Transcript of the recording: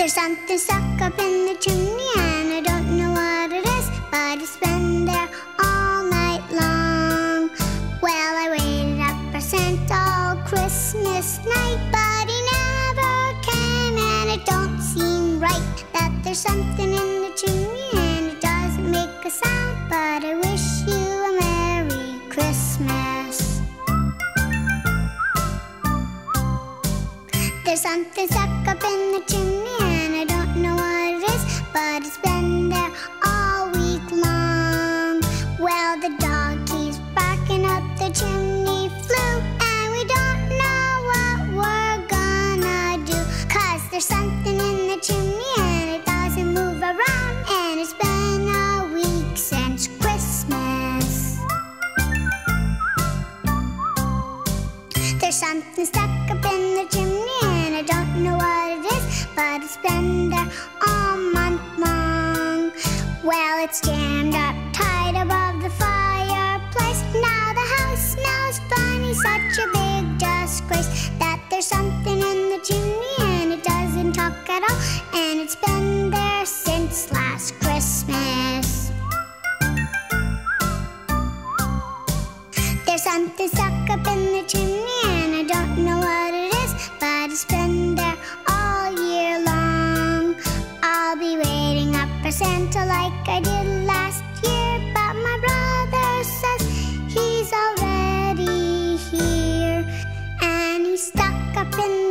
There's something stuck up in the chimney and I don't know what it is, but it's been there all night long. Well, I waited up for Santa all Christmas night, but he never came, and it don't seem right that there's something in the chimney and it doesn't make a sound. But I wish you a Merry Christmas. There's something stuck up in the chimney and I don't know what it is, but it's been there all week long. Well, the dog keeps barking up the chimney flue, and we don't know what we're gonna do, 'cause there's something in the chimney and it doesn't move around, and it's been a week since Christmas. There's something stuck up in the chimney and I don't know what it is, but it's been there all month long. Well, it's jammed up tight above the fireplace. Now the house smells funny, such a big disgrace that there's something in the chimney and it doesn't talk at all, and it's been there since last Christmas. There's something stuck up in the chimney and I don't know what it is, but it's been there all year long. I'll be waiting up for Santa like I did last year, but my brother says he's already here, and he's stuck up in